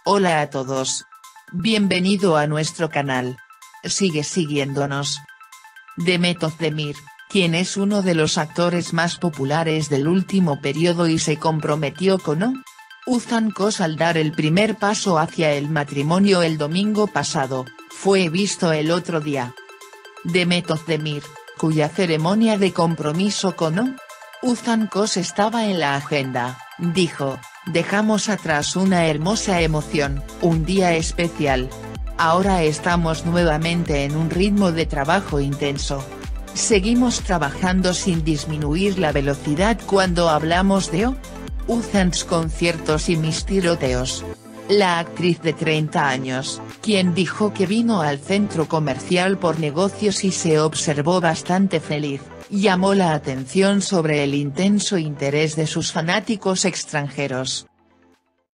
Hola a todos. Bienvenido a nuestro canal. Sigue siguiéndonos. Demet Özdemir, quien es uno de los actores más populares del último periodo y se comprometió con Oğuzhan Koç al dar el primer paso hacia el matrimonio el domingo pasado, fue visto el otro día. Demet Özdemir, cuya ceremonia de compromiso con Oğuzhan Koç estaba en la agenda, dijo: "Dejamos atrás una hermosa emoción, un día especial. Ahora estamos nuevamente en un ritmo de trabajo intenso. Seguimos trabajando sin disminuir la velocidad cuando hablamos de Oğuzhan's conciertos y mis tiroteos". La actriz de 30 años, quien dijo que vino al centro comercial por negocios y se observó bastante feliz, llamó la atención sobre el intenso interés de sus fanáticos extranjeros.